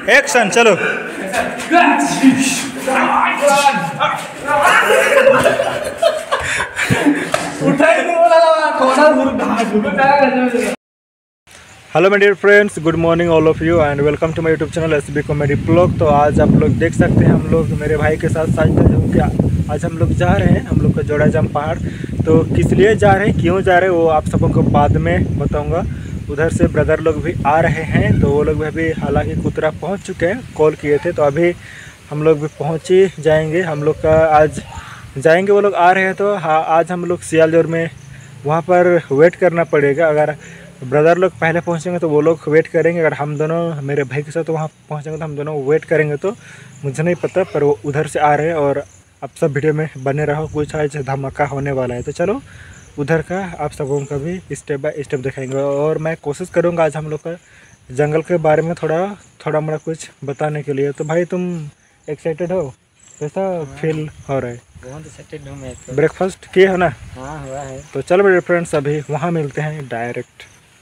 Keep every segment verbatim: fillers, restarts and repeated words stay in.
Action चलो। Hello my dear friends, good morning all of you and welcome to my YouTube channel S B comedy blog. तो आज आप लोग देख सकते हैं हम लोग मेरे भाई के साथ साथ क्या आज हम लोग जा रहे हैं हम लोग का जोड़ाजाम पहाड़। तो किस लिए जा रहे हैं, क्यों जा रहे हैं, वो आप सबों को बाद में बताऊंगा। उधर से ब्रदर लोग भी आ रहे हैं, तो वो लोग भी अभी हालांकि कुतरा पहुंच चुके हैं, कॉल किए थे। तो अभी हम लोग भी पहुंच ही जाएंगे। हम लोग का आज जाएंगे, वो लोग आ रहे हैं। तो हाँ, आज हम लोग सियालदोर में वहाँ पर वेट करना पड़ेगा। अगर ब्रदर लोग पहले पहुंचेंगे तो वो लोग वेट करेंगे, अगर हम दोनों मेरे भाई के साथ वहाँ पहुंचेंगे तो हम दोनों वेट करेंगे। तो मुझे नहीं पता, पर वो उधर से आ रहे हैं और आप सब वीडियो में बने रहो, कुछ आज धमाका होने वाला है। तो चलो उधर का आप सबों का भी स्टेप बाय स्टेप दिखाएंगे और मैं कोशिश करूँगा आज हम लोग का जंगल के बारे में थोड़ा थोड़ा मोड़ा कुछ बताने के लिए। तो भाई तुम एक्साइटेड हो, कैसा फील हो रहा है? बहुत एक्साइटेड हूँ मैं तो। ब्रेकफास्ट किए हो ना? हाँ हुआ है। तो चलो मेरे फ्रेंड्स अभी वहाँ मिलते हैं डायरेक्ट।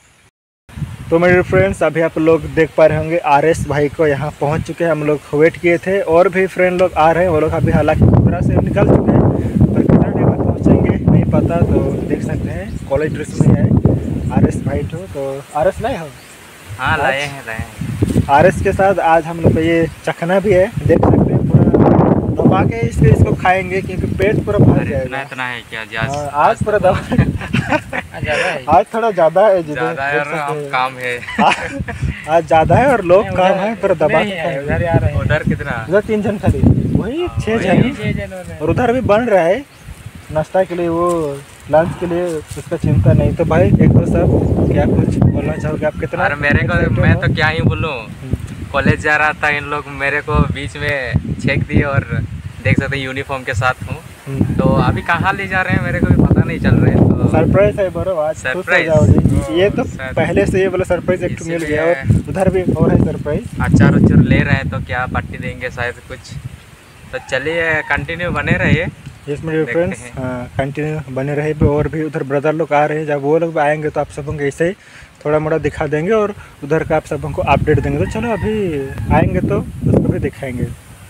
तो मेरे फ्रेंड्स अभी आप लोग देख पा रहे होंगे आर एस भाई को यहाँ पहुँच चुके हैं। हम लोग वेट किए थे और भी फ्रेंड लोग आ रहे हैं, वो लोग अभी हालांकि कुतरा से निकल चुके हैं, पर कितना टाइम में पहुँचेंगे नहीं पता। तो देख सकते हैं कॉलेज ड्रेस में है आर एस भाई तो, तो आर एस लाए हो? हाँ लाए हैं लाए हैं। आर एस के साथ आज हम लोग का ये चखना भी है, देख सकते हैं पूरा दबा के इसको इसको खाएंगे क्योंकि पेट पूरा भर जाएगा। इतना इतना है क्या जी? आज आज पूरा दबा आज थोड़ा ज़्यादा है, ज़्यादा है और काम है। आज ज़्यादा है और लोग काम है, पर दबा उधर आ रहे हैं। उधर कितना? उधर तीन जन खाली, वही छः जन। और उधर भी बन रहा है नाश्ता के लिए, वो लंच के लिए, उसका चिंता नहीं। तो भाई एक तो सब क्या कुछ बोलना चाहोगे आप? कितना? अरे मेरे को मैं तो क्या ही बोलूँ, कॉलेज जा रहा था, इन लोग मेरे को बीच में छेक दिए और देख सकते हैं यूनिफॉर्म के साथ हूँ। तो अभी कहाँ ले जा रहे हैं मेरे को भी पता नहीं चल रहा है। तो सरप्राइज है बरो, आज सरप्राइज। ये तो पहले से ये वाला सरप्राइज एक मिल गया और उधर भी और है सरप्राइज। अचार उचार ले रहे हैं तो क्या पार्टी देंगे शायद कुछ। तो चलिए कंटिन्यू बने रहिए। यस मेरे फ्रेंड्स, हाँ कंटिन्यू बने रहे। और भी उधर ब्रदर लोग आ रहे हैं, जब वो लोग आएंगे तो आप सबको ऐसे ही थोड़ा मोड़ा दिखा देंगे और उधर का आप सबको अपडेट देंगे। तो चलो अभी आएंगे तो उसको भी दिखाएंगे।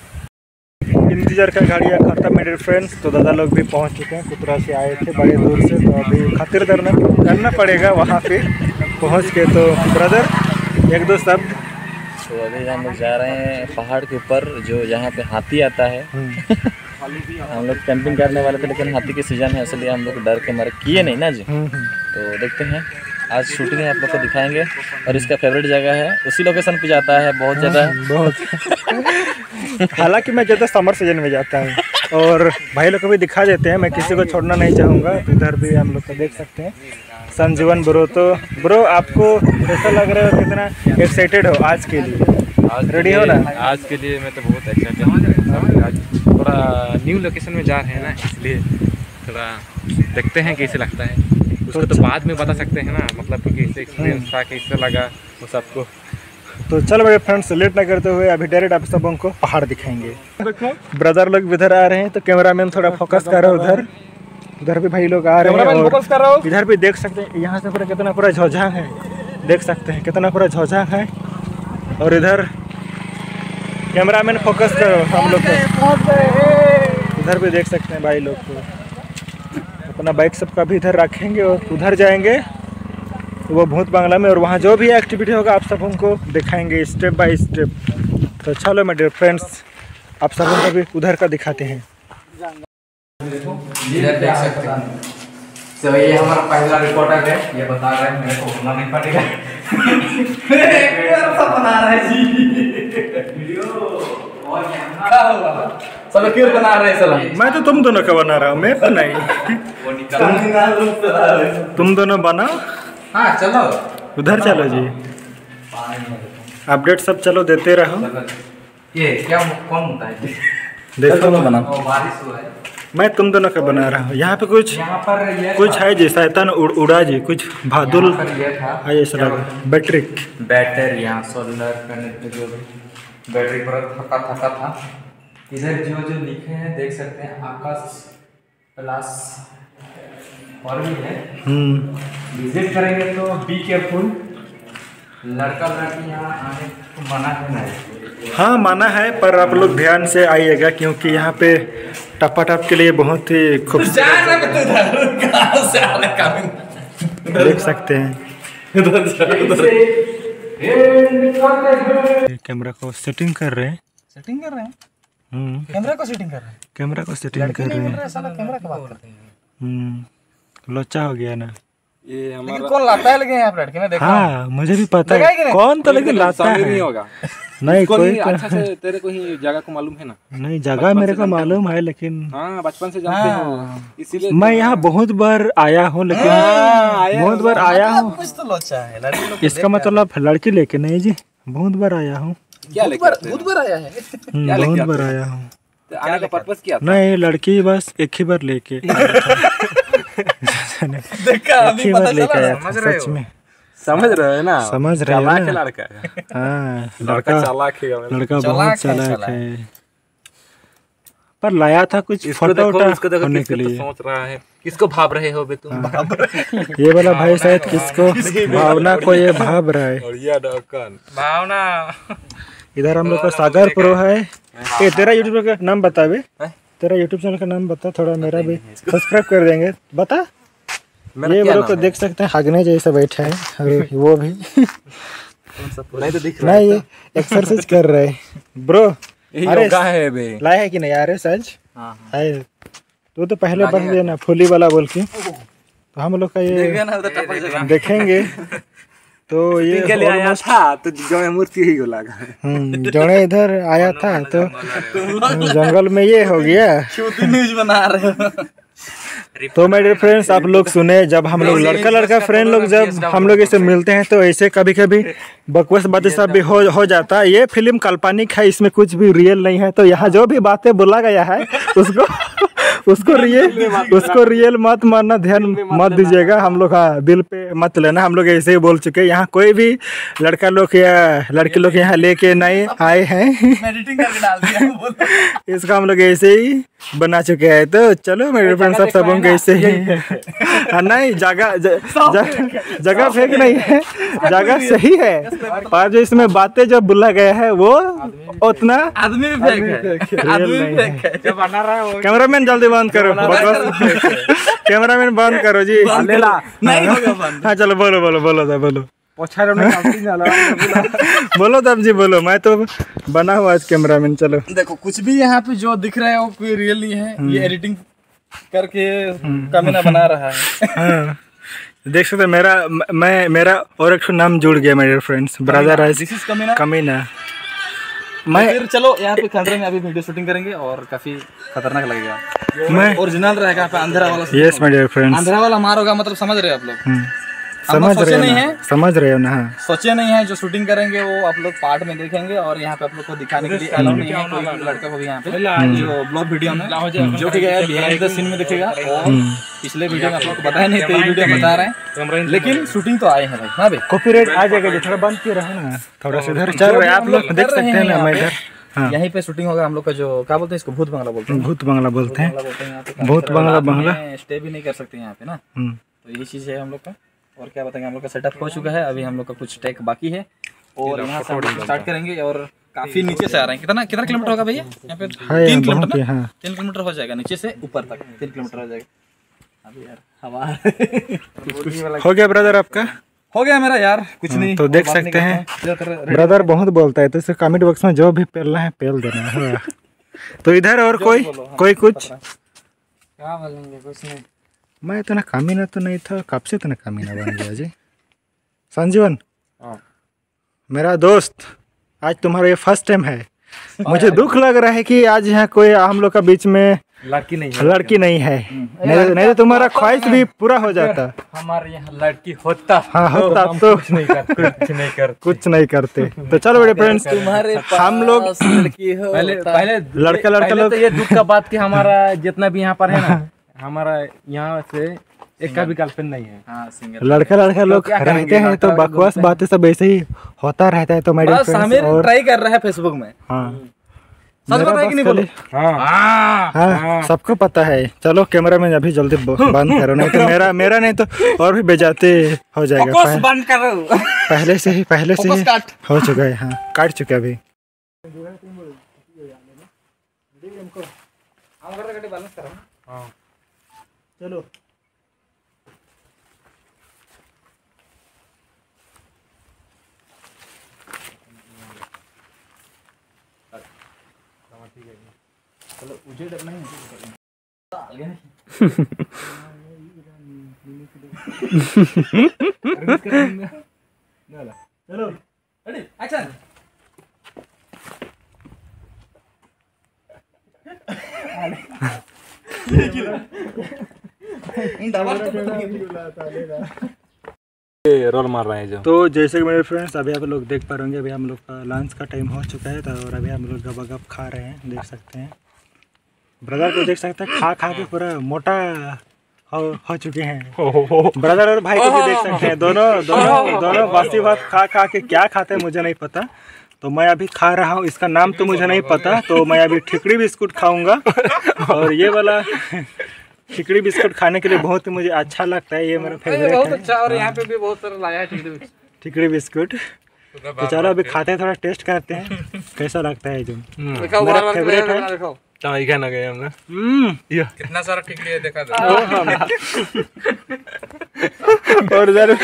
इंतजार का गाड़ियाँ खत्म मेरे फ्रेंड्स। तो दादा लोग भी पहुंच चुके हैं, कुतरा से आए थे बड़े दूर से, तो अभी खातिर करना करना पड़ेगा वहाँ पे पहुँच के। तो ब्रदर एक दो शब्द। तो अभी हम लोग जा रहे हैं पहाड़ के ऊपर, जो यहाँ पे हाथी आता है। हम लोग कैंपिंग करने वाले थे, लेकिन हाथी की सीजन है इसलिए हम लोग डर के मारे किए नहीं ना जी। तो देखते हैं, आज शूटिंग है, आप लोग को दिखाएंगे। और इसका फेवरेट जगह है, उसी लोकेशन पे जाता है बहुत ज़्यादा बहुत। हालांकि मैं ज़्यादा समर सीजन में जाता हूँ और भाई लोग को भी दिखा देते हैं, मैं किसी को छोड़ना नहीं चाहूँगा। तो इधर भी हम लोग को देख सकते हैं संजीवन ब्रो। तो ब्रो आपको कैसा लग रहा है, कितना एक्साइटेड हो आज के लिए? आज रेडी हो ना? आज के लिए मैं तो बहुत एक्साइटेड हूँ। आज थोड़ा न्यू लोकेशन में जा रहे हैं ना, इसलिए थोड़ा देखते हैं कैसे लगता है। उसको तो बाद में बता सकते हैं ना, मतलब कि कैसे एक्सपीरियंस था, कैसे लगा वो सबको। तो चलो मेरे फ्रेंड्स लेट ना करते हुए अभी डायरेक्ट आप सबों को पहाड़ दिखाएंगे। ब्रदर लोग इधर आ रहे हैं, तो कैमरामैन थोड़ा फोकस कर रहा है उधर। उधर भी भाई लोग आ रहे हैं और इधर भी देख सकते हैं, यहाँ से पूरा कितना पूरा झोझांग है, देख सकते हैं कितना पूरा झोझांग है। और इधर कैमरामैन फोकस करो हम लोग को, इधर भी देख सकते हैं भाई लोग को। अपना बाइक सबका भी इधर रखेंगे और उधर जाएंगे वो भूत बांग्ला में, और वहाँ जो भी एक्टिविटी होगा आप सब उनको दिखाएंगे स्टेप बाय स्टेप। तो चलो मेरे फ्रेंड्स आप सब उनको भी उधर का दिखाते हैं। इधर देख सकते हैं, तो ये हमारा पहला रिपोर्टर है, ये बता रहे हैं मेरे को बोलना नहीं पड़ेगा। बना रहा है जी वीडियो और चलो क्यों बना रहे हैं? चलो मैं तो तुम दोनों का बना रहा हूँ, मैं तो नहीं। तुम, तुम दोनों बनाओ। हाँ चलो उधर चलो जी, अपडेट सब चलो देते रहो। ये क्या कौन होता है? देखो बना, बारिश हुआ है। मैं तुम दोनों का बना रहा हूँ। यहाँ पे कुछ यहाँ पर ये कुछ है जी, शैतान उड़, उड़ा जी, कुछ भादुल था है ऐसा लगा। बैटरी बैटरी यहाँ सोलर पैनल जो बैटरी पर थका थका था। इधर जो जो लिखे हैं देख सकते हैं, आकाश प्लस और भी है। विजिट करेंगे तो बी केयरफुल, लड़का लड़की यहाँ आने को मना है ना। हाँ माना है, पर आप लोग ध्यान से आइएगा क्योंकि यहाँ पे टप्पा टप के लिए बहुत ही खूबसूरत देख सकते हैं। कैमरा को सेटिंग कर रहे हैं सेटिंग कर रहे हैं हम्म कैमरा को सेटिंग कर रहे हैं कैमरा को सेटिंग कर रहे हैं। साला कैमरा की बात करते हैं। हम्म लोचा हो गया ना। ये लेकिन हमारा कौन लाता है लेकिन यहाँ पे लड़के में देखा हाँ मुझे भी पता लगा है कि है नहीं? कौन तो लेकिन लाता समझ है। नहीं होगा नहीं इसको कोई ही तो- अच्छा से तेरे को ही जगह को मालूम है ना। नहीं जगह मेरे को मालूम है लेकिन हाँ बचपन से जानते हो इसीलिए मैं यहाँ बहुत बार आया हूँ लेकिन बहुत बार आया हूँ। कुछ तो लोचा है लड़की लोग इसका मतलब लड़की लेके नहीं जी, बहुत बार आया हूँ। क्या लेके आते बहुत बार आया है हम्म, क्या लेके बहुत आते बार आया हूँ। हैं? आने का पर्पस क्या था? नहीं लड़की बस एक ही बार लेके देखा एक अभी ही पता बार लेके चला आया था सच में। समझ रहे हो ना समझ रहे हो चालाक ना? है लड़का हाँ लड़का लड़का चालाक है लड़का चालाक बहुत है, चालाक चालाक। है। पर लाया था कुछ इसको फोटो देखो उठा इसको देखो होने के किसको तो लिए। सोच रहा है किसको भाप रहे हो बे तुम ये वाला भाई शायद किसको भावना को ये भाव रहा है। और ये ढक्कन भावना इधर हम लोग का सागर प्रो है। ये तेरा यूट्यूब का नाम बता बे, तेरा यूट्यूब चैनल का नाम बता, थोड़ा मेरा भी सब्सक्राइब कर देंगे बता। ये वो लोग तो देख सकते हैं हगने जैसा बैठा है और वो भी नहीं तो दिख रहा नहीं ये एक्सरसाइज कर रहे हैं ब्रो। है अरे योगा है बे लाया है कि नहीं यार सच हाँ है तो तो पहले बता देना फुली वाला बोल के तो हम लोग का ये ना उधर टपक जाएगा देखेंगे तो ये के लिए आया था तो जो है मूर्ति ही को लगा हम्म जोड़े इधर आया था तो जंगल में ये हो गया। न्यूज बना रहे हो तो मेरे डियर फ्रेंड्स आप लोग सुने जब हम लोग लड़का लड़का फ्रेंड लोग जब हम लोग इसे मिलते हैं तो ऐसे कभी कभी बकवास बातें सब भी हो हो जाता है। ये फिल्म काल्पनिक है, इसमें कुछ भी रियल नहीं है। तो यहाँ जो भी बातें बोला गया है उसको उसको रियल उसको रियल मत मानना, ध्यान मत दीजिएगा। हम लोग हाँ दिल पे मत लेना, हम लोग ऐसे ही बोल चुके हैं। यहाँ कोई भी लड़का लोग या लड़के लोग यहाँ लेके नहीं आए हैं एडिटिंग करके डाल दिया इसका हम लोग ऐसे ही बना चुके हैं। तो चलो मेरे फ्रेंड सब सब होंगे ऐसे ही हाँ, नहीं जगह ज- ज- जगह फेक नहीं है, जगह सही है पर जो इसमें बातें जो बोला गया है वो उतना आदमी भी फेक है आदमी भी फेक है जब बना रहा है कैमरामैन जल्दी बंद करो बकवास कैमरामैन बंद करो जी। नहीं होगा बंद हाँ चलो बोलो बोलो बोलो था बोलो पोछा रे काउंटिंग वाला बोलो तब जी बोलो, मैं तो बना हुआ आज कैमरामैन। चलो देखो कुछ भी यहाँ पे जो दिख रहा है वो कोई रियल नहीं है, ये एडिटिंग करके कमीना बना रहा है। हाँ देख सकते हैं मेरा मैं मेरा और एक नाम जुड़ गया मेरे फ्रेंड्स ब्रदर है दिस इज कमीना। कमीना। मैं फिर चलो यहाँ पे खतरे में अभी वीडियो शूटिंग करेंगे और काफी खतरनाक लगेगा। मैं ओरिजिनल रहेगा यहाँ पे अंधेरा वाला। यस माय डियर फ्रेंड्स अंधेरा वाला मार होगा मतलब समझ रहे हो आप लोग। समझ सोचे रहे हो नहीं ना है? समझ रहे हो ना। हाँ सोचे नहीं है जो शूटिंग करेंगे वो आप लोग पार्ट में देखेंगे और यहाँ पे आप लोग को दिखाने के लिए अलाउ नहीं है कोई भी लड़का को भी यहाँ पे जो ब्लॉग वीडियो में जो कि गया बिहाइंड द सीन में दिखेगा। और पिछले वीडियो में आप लोग को बताया नहीं तो ये वीडियो में बता रहे हैं, लेकिन शूटिंग तो आए हैं भाई। हाँ भाई कॉपीराइट आ जाएगा जी, थोड़ा बंद किए रहो ना, थोड़ा सा इधर चल रहा है आप लोग देख सकते हैं ना। मैं इधर हाँ यहीं पे शूटिंग होगा। हम लोग का जो क्या बोलते हैं इसको भूत बंगला बोलते हैं। भूत बंगला बोलते हैं। बोलते हैं यहाँ पे भूत बंगला बंगला स्टे भी नहीं कर सकते यहाँ पे ना, हम्म, तो यही चीज़ है हम लोग का। और क्या बताएंगे, हम लोग का सेटअप हो चुका है, अभी हम लोग का कुछ टेक बाकी है और यहाँ से हम लोग स्टार्ट करेंगे। और काफी नीचे से आ रहे हैं। कितना कितना किलोमीटर होगा भैया यहाँ पे? है तीन बहुत किलोमीटर ही, ना? हाँ तीन किलोमीटर हो जाएगा नीचे से ऊपर तक, तीन किलोमीटर हो जाएगा। अभी यार हवा हो गया ब्रदर आपका। हो गया मेरा यार, कुछ नहीं। तो देख सकते हैं ब्रदर बहुत बोलता है तो इसे कमेंट बॉक्स में जो भी पेलना है पेल देना है। तो इधर और कोई कोई कुछ क्या बोलेंगे, कुछ नहीं। मैं इतना कामीना तो नहीं था, कब से इतना कामीना बन गया जी। संजीवन मेरा दोस्त, आज तुम्हारा ये फर्स्ट टाइम है। मुझे दुख लग रहा है कि आज यहाँ कोई हम लोग का बीच में लड़की नहीं लड़की नहीं है, नहीं नहीं तो तुम्हारा ख्वाहिश भी पूरा हो जाता। हमारे यहाँ लड़की होता हाँ होता तो कुछ नहीं कर कुछ नहीं कर कुछ नहीं करते। तो चलो बड़े फ्रेंड्स, तुम्हारे हम लोग लड़की हो पहले पहले लड़का लड़का पहले लोग तो ये दुख का बात कि हमारा जितना भी यहाँ पर है ना, हमारा यहाँ से एक का भी गर्लफ्रेंड नहीं है। हाँ सिंगल लड़का लड़का लोग क्या करेंगे? रहते हैं तो लड़का बकवास बातें सब ऐसे ही होता रहता है। तो मेरे बस फ्रेंड्स आमिर और ट्राई कर रहा है फेसबुक में। हाँ सच मेरा बताए बस कि नहीं खाली- बोलो? हाँ हाँ सबको पता है। चलो कैमरा मैन अभी जल्दी ब- बंद करो, नहीं तो मेरा मेरा नहीं तो और भी बेजाते हो जाएगा। फोकस पह- बंद करो। पहले से ही पहले से फोकस ही काट। हो चुका है। हाँ काट चुका है अभी। चलो चलो मुझे डरना ही चलो रेडी एक्शन रोल मार रहे हैं जो। तो जैसे कि मेरे फ्रेंड्स अभी आप लोग देख पा रहे होंगे, अभी हम लोग का लंच का टाइम हो चुका है तो और अभी हम लोग गबागब खा रहे हैं, देख सकते हैं। ब्रदर को देख सकते हैं खा खा के पूरा मोटा हो, हो चुके हैं। ब्रदर और भाई को भी देख सकते हैं, दोनों दोनों दोनों बासी भात खा खा के क्या खाते हैं मुझे नहीं पता। तो मैं अभी खा रहा हूँ, इसका नाम तो मुझे नहीं पता, तो मैं अभी ठिकड़ी बिस्कुट खाऊंगा। और ये वाला ठिकड़ी बिस्कुट खाने के लिए बहुत ही मुझे अच्छा लगता है, ये मेरा फेवरेट है। बहुत अच्छा, और यहाँ पे भी बहुत सारा लाया है ठिकड़ी बिस्कुट। ठिकड़ी बिस्कुट तो चलो अभी खाते हैं, थोड़ा टेस्ट करते हैं कैसा लगता है। जो मेरा फेवरेट है क्या ना गए हमने। हम्म कितना सारा ठिकड़ी है देखा था। और इधर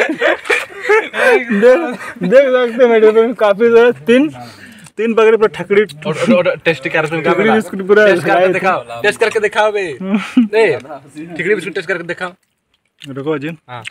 देख देख सकते हैं मेरे फ्रेंड, काफी सारे तीन तीन बगल पर ठकड़ी टेस्ट करके ठकड़ी बिस्कुट पूरा टेस्ट करके दिखाओ, टेस्ट करके दिखाओ बे। नहीं ठिकड़ी बिस्कुट टेस्ट करके दिखाओ। रुको जी। हाँ।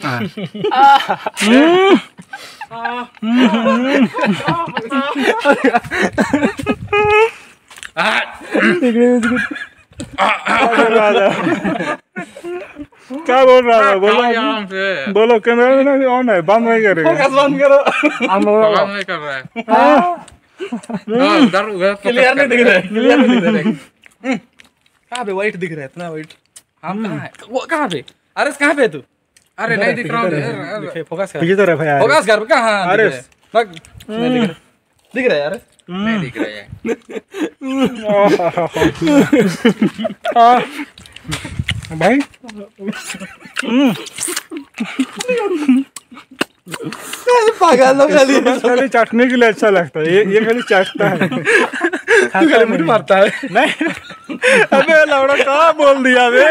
क्या बोल रहा था? बोलो बोलो, कैमरा में ऑन है, बंद नहीं करेगा। बंद करो। बंद नहीं कर रहा है। क्लियर नहीं दिख रहा है, क्लियर नहीं दिख रहा है। कहाँ पे वाइट दिख रहा है, इतना वाइट। हम कहाँ है? वो कहाँ पे? अरे कहाँ पे तू? अरे नहीं दिख रहा हूँ। फोकस कर। पीछे तरफ है यार। फोकस कर कहाँ? अरे नहीं दिख रहा। दिख रहा है यार? नहीं दिख रहा है। भाई पागल लोग खाली खाली चाटने के लिए अच्छा लगता है, ये ये खाली चाटता है। तू खाली मुझे मारता है। नहीं अबे लौड़ा कहाँ बोल दिया बे,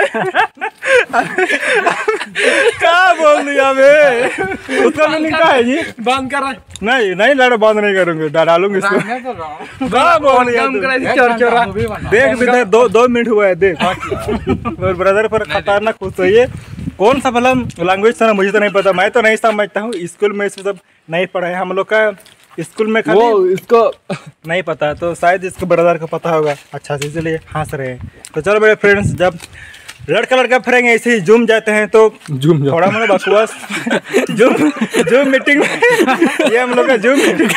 कहाँ बोल दिया बे। उसका मीनिंग क्या है जी? बंद कर रहा है। नहीं नहीं लड़ा बंद नहीं करूंगे, डालूंगी इसको। कहाँ बोल दिया? देख भी दो दो मिनट हुआ है, देख। और ब्रदर पर खतरनाक कुछ है, ये कौन सा फिल्म लैंग्वेज था ना मुझे तो नहीं पता, मैं तो नहीं समझता हूँ। स्कूल में इसमें सब नहीं पढ़ा है हम लोग का, स्कूल में खाली वो इसको नहीं पता, तो शायद इसको ब्रदर को पता होगा अच्छा से, इसलिए हंस रहे हैं। तो चलो मेरे फ्रेंड्स, जब लड़का लड़का फिरेंगे ऐसे ही जूम जाते हैं तो जूम थोड़ा मोड़ा बकवास जूम जूम मीटिंग में ये हम लोग का जूम मीटिंग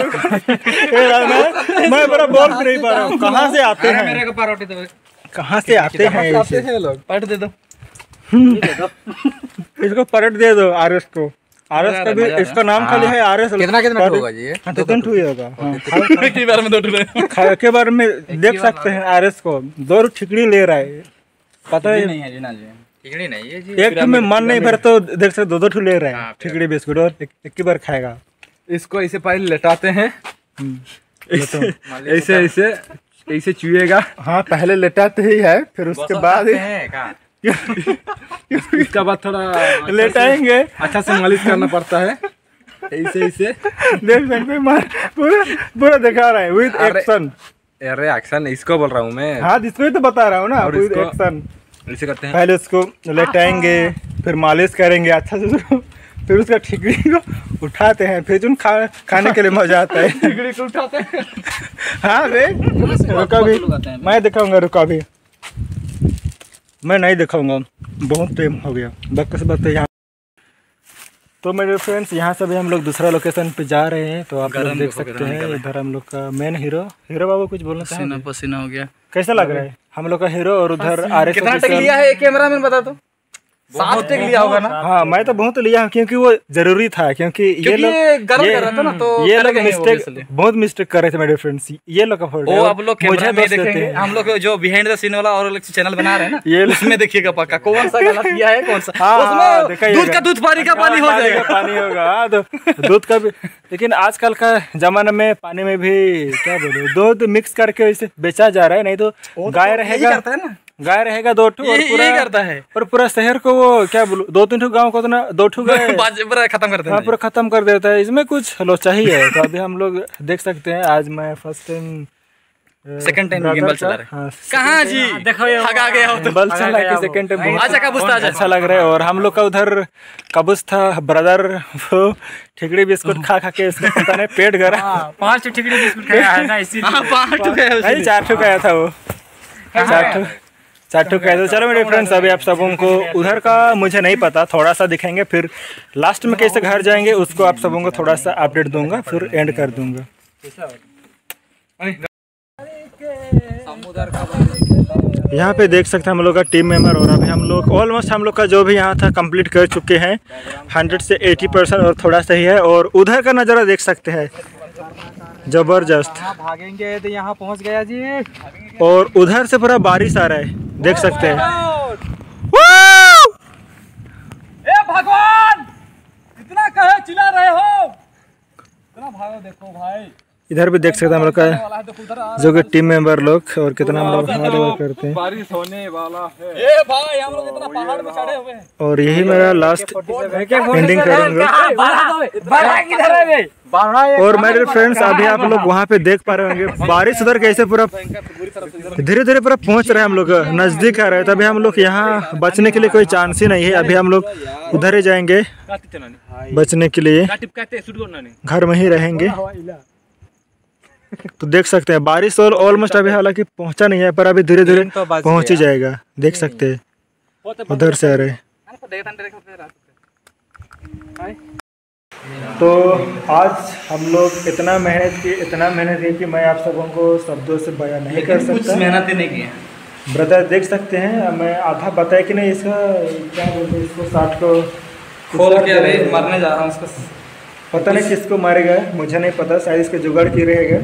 मैं मैं बड़ा बोल भी नहीं पा रहा हूँ। कहाँ से आते हैं, मेरे को पारोटी दो। कहाँ से आते हैं ऐसे? हैं लोग। पार्ट दे दो। इसको पलट दे दो आर एस को। आर एस का भी इसका नाम खाली है आर एस। कितना कितना होगा जी ये? हाँ तीन ठू ही होगा। के बारे में दो ठू खा के बारे में देख सकते हैं आर एस को दो ठिकड़ी ले रहा है, पता है नहीं है जी ना जी, ठिकड़ी नहीं है जी। एक में मन नहीं भर तो देख सकते दो दो ठू ले रहा है ठिकड़ी बिस्कुट, और एक ही बार खाएगा। इसको ऐसे पहले लेटाते हैं, ऐसे ऐसे ऐसे ऐसे चुएगा। हाँ पहले लेटाते ही है, फिर उसके बाद इसका बाद थोड़ा लेटाएंगे, अच्छा से मालिश करना पड़ता है। ऐसे ऐसे देख सकते हैं पूरा पूरा दिखा रहा है विद एक्शन। अरे एक्शन इसको बोल रहा हूँ मैं। हाँ इसको ही तो बता रहा हूँ ना, विद इसको- एक्शन। ऐसे करते हैं। पहले उसको लेटाएंगे, फिर मालिश करेंगे अच्छा से उसको, फिर उसका ठिकड़ी को उठाते हैं, फिर जो खा खाने के लिए मजा आता है। ठिकड़ी को उठाते हैं। हाँ बे रुका भी, मैं दिखाऊंगा, रुका भी मैं नहीं दिखाऊंगा, बहुत टाइम हो गया बकस बकस यहाँ। तो मेरे फ्रेंड्स यहाँ से भी हम लोग दूसरा लोकेशन पे जा रहे हैं, तो आप लोग देख सकते हैं इधर हम लोग का मेन हीरो। हीरो बाबू कुछ बोलना पसीना चाहेंगे? पसीना हो गया। कैसा लग रहा है हम लोग का हीरो, और उधर आर एस कितना टक लिया है कैमरा मैन बता दो। सात टेक लिया होगा ना। हाँ मैं तो बहुत लिया हूँ क्योंकि वो जरूरी था, क्योंकि ये लोग गर्व ये, कर रहा था ना, तो ये लोग करेंगे वो मिस्टेक इसलिए। बहुत मिस्टेक कर रहे थे मेरे फ्रेंड्स। ये लोग का फॉल्ट है, वो आप लोग कैमरा में दोष देते देखेंगे, हैं। हम लोग जो बिहाइंड द सीन वाला और अलग से चैनल बना रहे हैं ना, ये उसमें देखिएगा पक्का कौन सा गलत किया है कौन सा। हाँ, हाँ, देखा ही उसमें दूध होगा। का दूध पानी का पानी हो पानी जाएगा। का पानी होगा, हाँ, तो दूध का भी। लेकिन आजकल का जमाना में पानी में भी क्या बोले दूध मिक्स करके वैसे बेचा जा रहा है, नहीं तो गाय रहेगा करता है ना, गाय रहेगा दो ठू और यही पूरा यही करता है। और पूरा शहर को वो क्या बोलूं, दो तीन ठू गाँव को तो ना दो ठू गाय बाज- पूरा खत्म करते हाँ हैं। पूरा खत्म कर देता है। इसमें कुछ लोचा ही है। तो अभी हम लोग देख सकते हैं, आज मैं first time second time gimbal चला रहे हाँ, कहाँ जी हगा गया हो तो बल चला के सेकंड टाइम आजा कबूस था, आजा। अच्छा लग रहा है। और हम लोग का उधर कबूस था ब्रदर, वो ठिकड़ी बिस्कुट खा खा के इसको पता नहीं पेट गरा। पांच ठिकड़ी बिस्कुट खाया है ना, इसी हाँ, पाँच ठो है उसमें। नहीं चार ठू खाया था वो, चार ठू चार ठू खाया था। चलो मेरे फ्रेंड्स, अभी आप सबों को उधर का मुझे नहीं पता, थोड़ा सा दिखाएंगे, फिर लास्ट में कैसे घर जाएंगे उसको आप सबों को थोड़ा सा अपडेट दूंगा, फिर एंड कर दूंगा। यहाँ पे देख सकते हैं हम लोग का टीम मेंबर, और अभी हम लोग ऑलमोस्ट हम लोग का जो भी यहाँ था कंप्लीट कर चुके हैं, हंड्रेड से एटी परसेंट और थोड़ा सा ही है। और उधर का नज़ारा देख सकते हैं, जबरदस्त। भागेंगे तो यहाँ पहुँच गया जी। और उधर से पूरा बारिश आ रहा है, देख सकते हैं। ए भगवान, इतना कहे चिल्ला रहे हो, इतना भागो देखो भाई। इधर भी देख सकते हैं हम लोग का जो कि टीम मेंबर लोग, और कितना हम लोग हार्ड वर्क करते हैं। बारिश होने वाला है। ए भाई, हम लोग इतना पहाड़ पे चढ़े हुए हैं। और यही मेरा लास्ट एंडिंग करूंगा। और मेरे फ्रेंड्स, अभी आप लोग वहाँ पे देख पा रहे होंगे बारिश उधर कैसे पूरा धीरे धीरे पूरा पहुँच रहे हैं, हम लोग नज़दीक आ रहे हैं। तभी हम लोग यहाँ बचने के लिए कोई चांस ही नहीं है। अभी हम लोग उधर ही जाएंगे बचने के लिए, घर में ही रहेंगे। तो देख सकते हैं बारिश और ऑलमोस्ट अभी हालांकि पहुंचा नहीं है, पर अभी धीरे धीरे पहुंच ही जाएगा। देख सकते हैं उधर से आ रहे। तो आज हम लोग इतना मेहनत की इतना मेहनत की कि मैं आप सबों को शब्दों से बयां नहीं कर सकता। मेहनत ही नहीं की ब्रदर देख सकते हैं, मैं आधा बताया कि नहीं, इसका क्या बोलते हैं, इसको साठ को खोल के अभी मरने जा रहा हूँ इसको। पता नहीं किसको मारेगा, मुझे नहीं पता, शायद इसका जुगाड़ की रहेगा।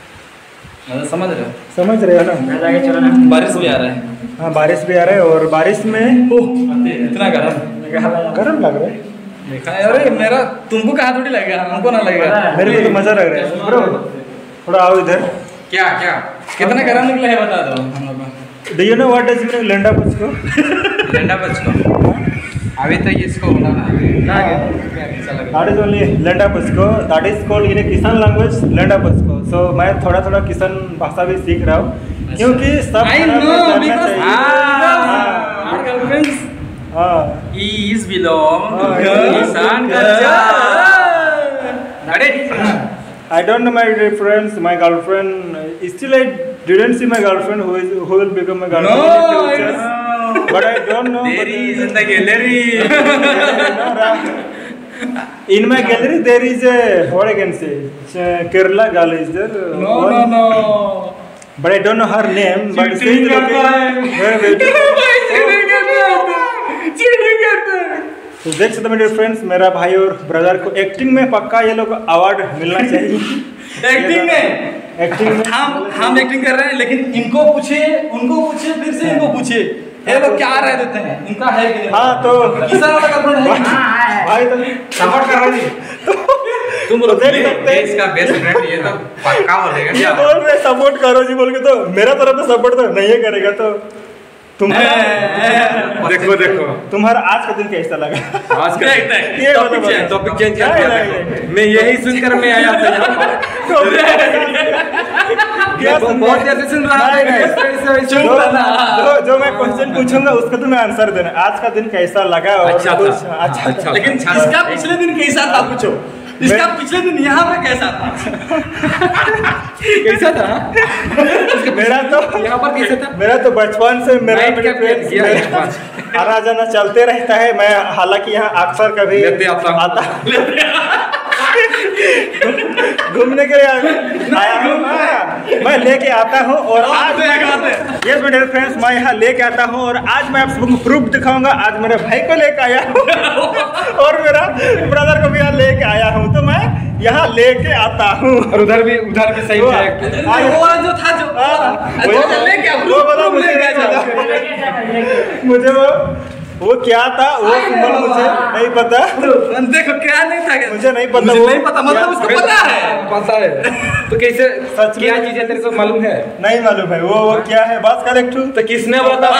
समझ रहे हो, समझ रहे हो ना। बारिश भी आ रहा है। हाँ बारिश भी आ रहा है, और बारिश में इतना गर्म गर्म लग रहा है। देखा है? अरे मेरा तुमको कहाँ थोड़ी लगेगा, हमको ना लगेगा। मेरे को तो मजा लग रहा है ब्रो। थोड़ा आओ इधर। क्या क्या कितना गर्म निकला है बता दो हम लोग। Do you know what does mean लेंडा बच को? लेंडा बच को अभी तो इसको होना दैट इज ओनली लेंडा बच को, दैट इज कॉल्ड इन किसान लैंग्वेज लेंडा बच को। सो मैं थोड़ा थोड़ा किसान भाषा भी सीख रहा हूँ, क्योंकि सब I तरह know, से जानना because- चाहिए। Ah, our girlfriends हाँ is belong to Oh, the yeah. Kisan culture. Got it? I don't know my friends, my girlfriend. Still, I didn't see my girlfriend who is who will become my girlfriend in No, future. no. But I don't know. There but- is in the gallery. No, Ram. In my gallery there is a what I can say, Ch- Kerala girl is there. No, One- no, no. But I don't know her name. But she is Cheating looking करता है। very beautiful. Cheating करता है। Cheating करता है। तो देख सकते मेरे फ्रेंड्स, मेरा भाई और ब्रदर को एक्टिंग में पक्का ये लोग अवार्ड मिलना चाहिए। एक्टिंग में एक्टिंग में हम हम एक्टिंग कर रहे हैं, लेकिन इनको पूछे उनको पूछे फिर से इनको पूछे, ये लोग क्या रह देते हैं, इनका है कि नहीं? हाँ तो किसान वाला गर्लफ्रेंड है भाई तो सपोर्ट कर रही तुम तो देख सकते हैं इसका बेस्ट फ्रेंड ये तो पक्का बोलेगा ये क्या? बोल रहे सपोर्ट करो जी बोल के, तो मेरा तरफ तो सपोर्ट तो नहीं करेगा। तो तुम्हारा देखो देखो तुम्हारा आज का दिन कैसा लगा? आज का ये टॉपिक बताओ। चेंज टॉपिक चेंज नहीं, कर नहीं, नहीं। मैं यही सुनकर मैं आया था यहाँ पर। क्या बहुत- बहुत जैसे सुन रहा नहीं, नहीं। था जो जो- जो मैं क्वेश्चन पूछूंगा उसका तुम्हें आंसर देना, आज का दिन कैसा लगा और अच्छा कुछ था। अच्छा अच्छा। था। लेकिन अच्छा। इसका पिछले दिन कैसा था पूछो, इसका पिछले दिन यहाँ पे कैसा था? कैसा था? मेरा तो यहाँ पर कैसा था? मेरा तो बचपन से मेरा नाइट मेरे का friends, किया मेरा बचपन। आना जाना चलते रहता है। मैं हालांकि यहाँ अक्सर कभी लेते आता हूँ। आता घूमने के लिए आया हूँ। हाँ, मैं लेके आता हूँ और आज यस मेरे फ्रेंड्स मैं यहाँ लेके आता हूँ और आज मैं आप सबको प्रूफ दिखाऊंगा। आज मेरे भाई को लेके आया हूँ और मेरा ब्रदर को भी यहाँ लेके आया हूँ, तो मैं यहाँ लेके आता हूँ। और उधर भी उधर भी सही है। वो वाला जो था जो वो लेके आओ, वो वाला मुझे मुझे वो वो क्या था वो सिंबल मुझे नहीं पता। देखो क्या नहीं था, मुझे नहीं पता, मुझे वो नहीं पता, मतलब उसको पता है पता है तो कैसे सच क्या में? चीज है तेरे को मालूम है? नहीं मालूम है वो वो क्या है, बात कर एक ठू। तो किसने बोला?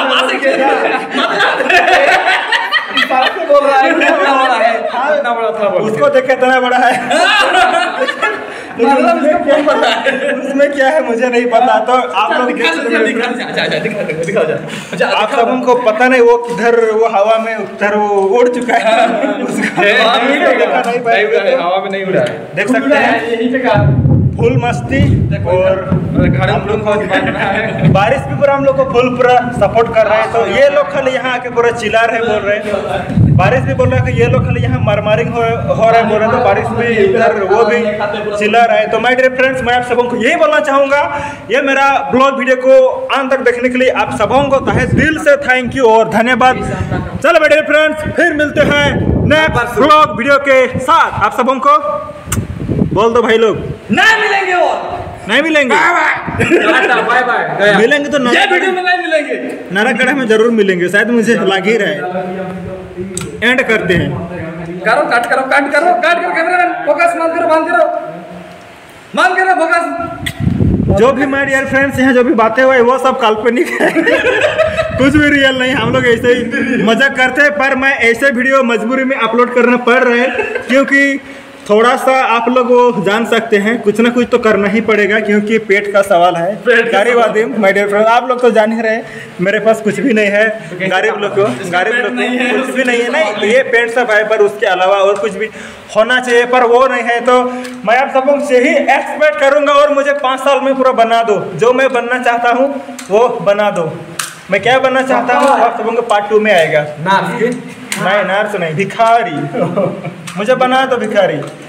बोल रहा है इतना बड़ा है, इतना बड़ा था बोल। उसको देखे इतना बड़ा है मतलब इसको क्या पता है? उसमें क्या है मुझे नहीं पता। तो आप लोग दिखा देख दिखा सकते दिखा हैं। जा जा दिखा दिखा जा अच्छा आप सबको पता नहीं वो किधर वो हवा में उधर वो उड़ चुका है। उसका नहीं देखा नहीं नहीं पाएगा। उड़ा है, हवा में नहीं उड़ा है। देख सकते हैं यही जगह फुल मस्ती और घर हम लोग को दिमाग में है। बारिश भी पूरा हम लोग को फुल पूरा सपोर्ट कर रहे हैं। तो ये लोग खाली यहाँ आके पूरा चिल्ला रहे बोल रहे हैं, बारिश भी बोल रहे हैं कि ये लोग खाली यहाँ मारमारिंग हो, हो रहा है बोल रहे हैं। तो बारिश भी इधर वो भी चिल्ला रहा है। तो माय डियर फ्रेंड्स मैं आप सबों को यही बोलना चाहूँगा, ये मेरा ब्लॉग वीडियो को अंत तक देखने के लिए आप सबों को तहे दिल से थैंक यू और धन्यवाद। चलो माय डियर फ्रेंड्स फिर मिलते हैं नेक्स्ट ब्लॉग वीडियो के साथ। आप सबों को बोल दो भाई लोग नहीं मिलेंगे और नहीं मिलेंगे, बाय बाय। मिलेंगे तो ये वीडियो में नहीं मिलेंगे। नाराकड़ा में जरूर मिलेंगे, शायद मुझे लग ही रहा है। एंड करते हैं, करो काट करो काट करो काट करो कैमरा फोकस मान करो मान करो मान करो फोकस। जो भी माय डियर फ्रेंड्स यहाँ जो भी बातें हुई वो सब काल्पनिक है कुछ भी रियल नहीं। हम लोग ऐसे ही मजाक करते हैं, पर मैं ऐसे वीडियो मजबूरी में अपलोड करना पड़ रहा है क्योंकि थोड़ा सा आप लोग वो जान सकते हैं कुछ ना कुछ तो करना ही पड़ेगा क्योंकि पेट का सवाल है। गरीब आदमी माय डियर फ्रेंड आप लोग तो जान ही रहे मेरे पास कुछ भी नहीं है। गरीब लोग को गरीब लोग को कुछ भी नहीं है। नहीं ये पेट सब है पर उसके अलावा और कुछ भी होना चाहिए पर वो नहीं है। तो मैं आप सबों से ही एक्सपेक्ट करूंगा और मुझे पाँच साल में पूरा बना दो जो मैं बनना चाहता हूँ वो बना दो। मैं क्या बनना चाहता हूँ आप सबों को पार्ट टू में आएगा। नार्स नहीं नार्स नहीं भिखारी मुझे बना दो भिखारी।